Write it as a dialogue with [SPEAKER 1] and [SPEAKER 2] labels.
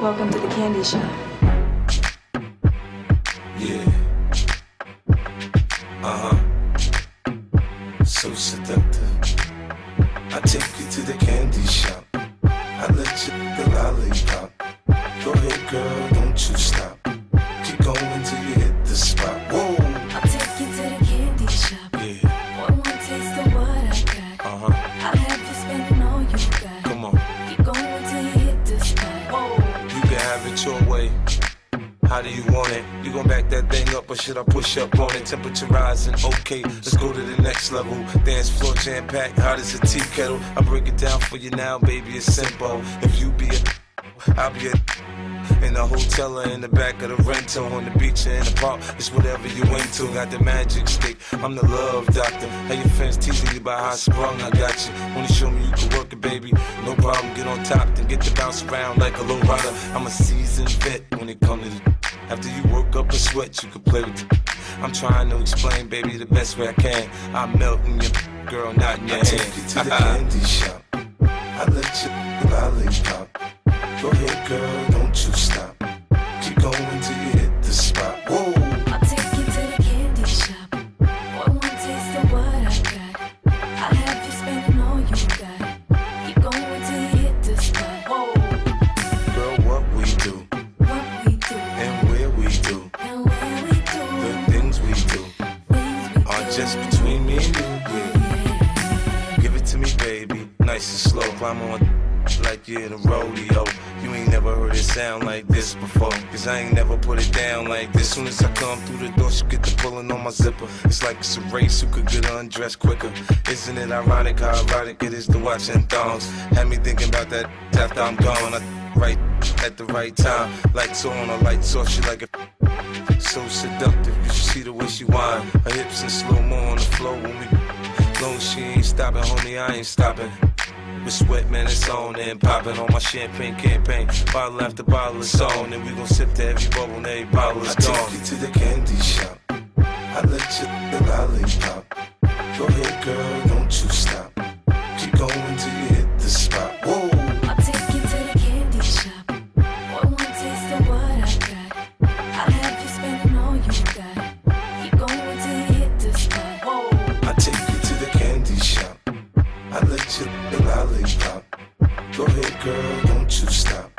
[SPEAKER 1] Welcome to the candy shop.
[SPEAKER 2] Yeah. So seductive. I take you to the candy shop. I let you the lollipop. Go ahead, girl, don't you stop. Keep going till you hit the spot. Whoa.
[SPEAKER 1] I'll take you to the candy shop.
[SPEAKER 2] Yeah.
[SPEAKER 1] One more taste of what I got. I'll have you spending all you got.
[SPEAKER 2] Come on.
[SPEAKER 1] Keep going till you hit the spot. Whoa.
[SPEAKER 2] You can have it your way. How do you want it? You gon' back that thing up or should I push up on it? Temperature rising, okay, let's go to the next level. Dance floor jam-packed, hot as a tea kettle. I break it down for you now, baby, it's simple. If you be a, I'll be a. In the hotel or in the back of the rental, on the beach or in the park, it's whatever you into. Got the magic stick, I'm the love doctor. How your fans teasing you about how I sprung, I got you. Wanna show me you can work it, baby? No problem, get on top, then get to bounce around like a low rider. I'm a seasoned vet when it comes to the. After you work up a sweat, you can play with it. I'm trying to explain, baby, the best way I can. I'm melting your girl, not in your hand. I take you to the candy shop. I let you lollipop. Go ahead, girl, don't you stop. Keep going till you hit the spot. Whoa.
[SPEAKER 1] I'll take you to the candy shop. One more taste of what I got. I'll have you spending all you got. Keep going till you hit the spot. Whoa.
[SPEAKER 2] Girl, what we do,
[SPEAKER 1] What we do,
[SPEAKER 2] and where we do,
[SPEAKER 1] and where we do,
[SPEAKER 2] the things we do,
[SPEAKER 1] things we
[SPEAKER 2] are
[SPEAKER 1] do.
[SPEAKER 2] just between me and you. Yeah. Give it to me, baby, nice and slow. Climb on like you're in a rodeo. You ain't never heard it sound like this before, cause I ain't never put it down like this. Soon as I come through the door, she get the pulling on my zipper. It's like it's a race who could get undressed quicker. Isn't it ironic how erotic it is to watch in thongs? Had me thinking about that after I'm gone. Right at the right time, lights on or lights off, she like it so seductive. You should see the way she whine. Her hips in slow-mo on the floor when we long as she ain't stopping, homie, I ain't stopping. With sweat, man, it's on and popping on my champagne campaign. Bottle after bottle is on, and we gon' sip to every bubble and every bottle is gone. I take you to the candy shop. I let you the lollipop. Go ahead, girl, don't you stop. Keep going till you hit the spot. Whoa.
[SPEAKER 1] I'll take you to the candy shop. One more taste of what I got. I'll have you spending all you got. Keep going till you hit the spot. Whoa.
[SPEAKER 2] I take you to the candy shop. I let you the lollipop. Go ahead, girl, don't you stop.